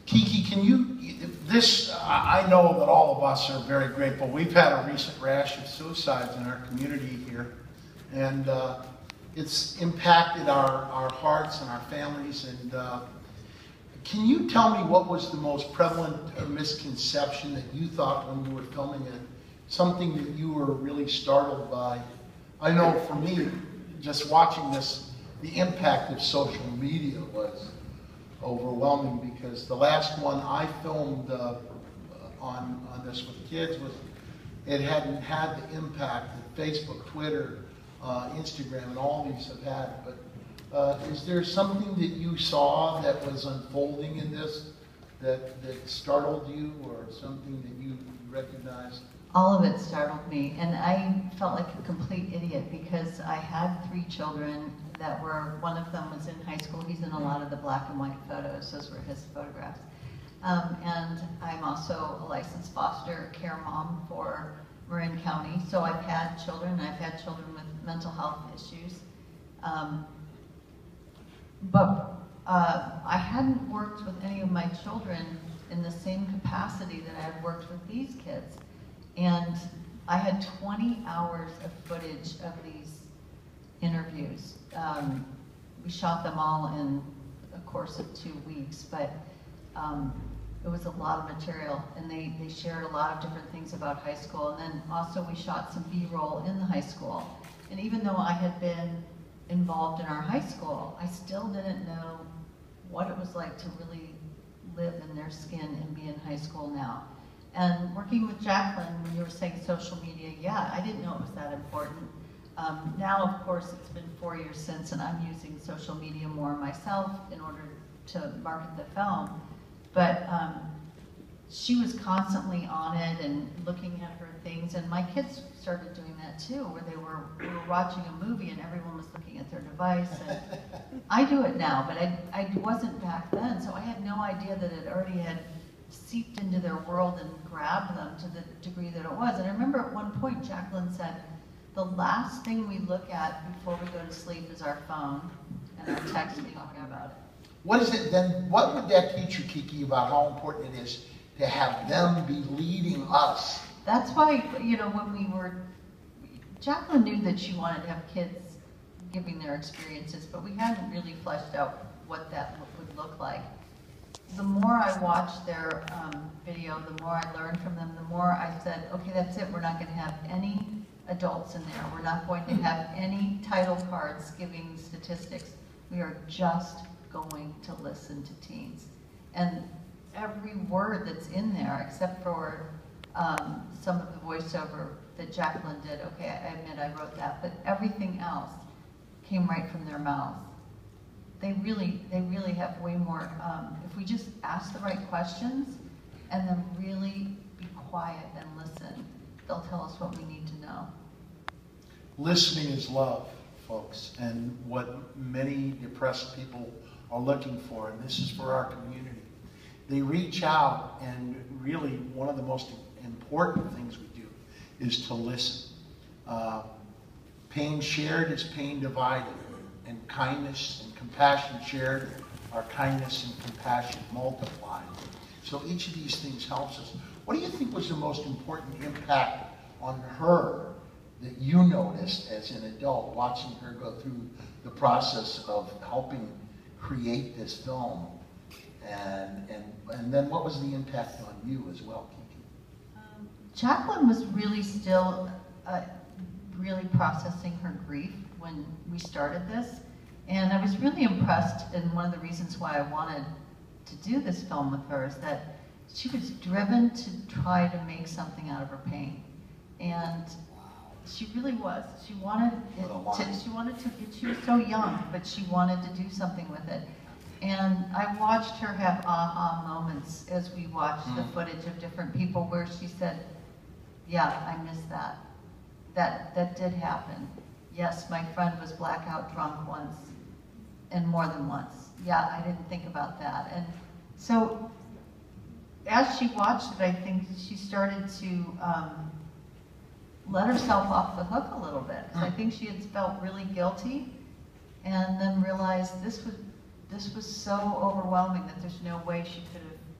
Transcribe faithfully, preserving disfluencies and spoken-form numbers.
Kiki, can you, this, I know that all of us are very grateful. We've had a recent rash of suicides in our community here, and uh, it's impacted our, our hearts and our families. And uh, can you tell me what was the most prevalent misconception that you thought when you were filming it? Something that you were really startled by? I know for me, just watching this, the impact of social media was overwhelming, because the last one I filmed uh, on, on this with kids was, it hadn't had the impact that Facebook, Twitter, uh, Instagram, and all these have had. But uh, is there something that you saw that was unfolding in this that, that startled you, or something that you recognized? All of it startled me, and I felt like a complete idiot, because I had three children that were, one of them was in high school. He's in a lot of the black and white photos. Those were his photographs. Um, and I'm also a licensed foster care mom for Marin County. So I've had children. I've had children with mental health issues. Um, but uh, I hadn't worked with any of my children in the same capacity that I had worked with these kids. And I had twenty hours of footage of these interviews. Um, we shot them all in a course of two weeks, but um, it was a lot of material, and they, they shared a lot of different things about high school. And then also we shot some B-roll in the high school. And even though I had been involved in our high school, I still didn't know what it was like to really live in their skin and be in high school now. And working with Jacqueline, when you were saying social media, yeah, I didn't know it was that important. Um, now, of course, it's been four years since, and I'm using social media more myself in order to market the film. But um, she was constantly on it and looking at her things, and my kids started doing that too, where they were, we were watching a movie and everyone was looking at their device. And I do it now, but I, I wasn't back then, so I had no idea that it already had seeped into their world and grabbed them to the degree that it was. And I remember at one point Jacqueline said, the last thing we look at before we go to sleep is our phone and our texting talking about it. What is it then, what would that teach you, Kiki, about how important it is to have them be leading us? That's why, you know, when we were, Jacqueline knew that she wanted to have kids giving their experiences, but we hadn't really fleshed out what that would look like. The more I watched their um, video, the more I learned from them, the more I said, okay, that's it, we're not going to have any adults in there. We're not going to have any title cards giving statistics. We are just going to listen to teens. And every word that's in there, except for um, some of the voiceover that Jacqueline did, okay, I admit I wrote that, but everything else came right from their mouths. They really, they really have way more, um, if we just ask the right questions and then really be quiet and listen, they'll tell us what we need to know. Listening is love, folks, and what many depressed people are looking for, and this is for our community. They reach out, and really one of the most important things we do is to listen. Uh, pain shared is pain divided, and kindness and compassion shared are kindness and compassion multiplied. So each of these things helps us. What do you think was the most important impact on her that you noticed as an adult, watching her go through the process of helping create this film? And, and, and then what was the impact on you as well, Kiki? Um, Jacqueline was really still uh, really processing her grief when we started this. And I was really impressed, and one of the reasons why I wanted to do this film with her is that she was driven to try to make something out of her pain. And she really was. She wanted it to, she wanted to, she was so young, but she wanted to do something with it. And I watched her have aha moments as we watched mm. the footage of different people where she said, yeah, I missed that. That, that did happen. Yes, my friend was blackout drunk once, and more than once. Yeah, I didn't think about that. And so as she watched it, I think she started to um, let herself off the hook a little bit. I think she had felt really guilty, and then realized this was this was so overwhelming that there's no way she could have